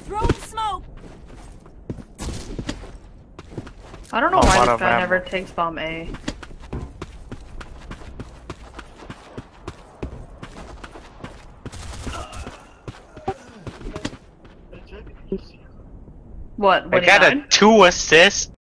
Throwing smoke. I don't know why this guy never takes bomb A. What? I got a 2 assist.